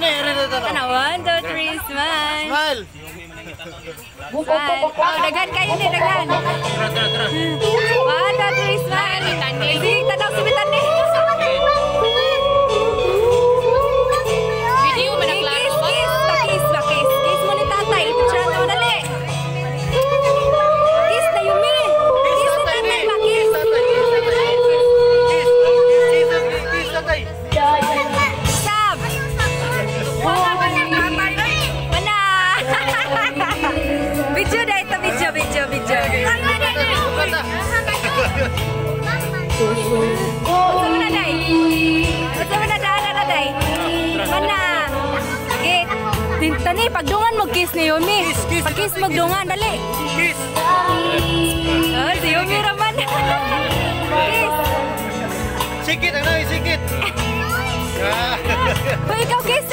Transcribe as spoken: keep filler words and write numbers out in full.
Ani, ere dito. Ano, one, two, three, smile. Smile. Smile. Oh, dagan kayo ni, dagan. Tara, tara, tara. One, two, three, smile. Sige, tanaw si Bitan ni. Video mo na klaro ba? Kiss, kiss, kiss. Kiss mo ni tatay. Picture mo dali. Kiss na Yumi. Kiss ni tatay ba? Kiss. Kiss. Kiss. Kiss tatay. Sab. Mana? Video dah itu video, video, video. Bersama Nadai. Bersama Nadai, Nadai. Mana? Git. Tinta ni pagdungan mo kiss ni Yumi. Pag-kiss mo dungan dali. Kiss. Oh, si Yumi raman. Kiss. Sikit ang nai, sikit. Kau ikaw kiss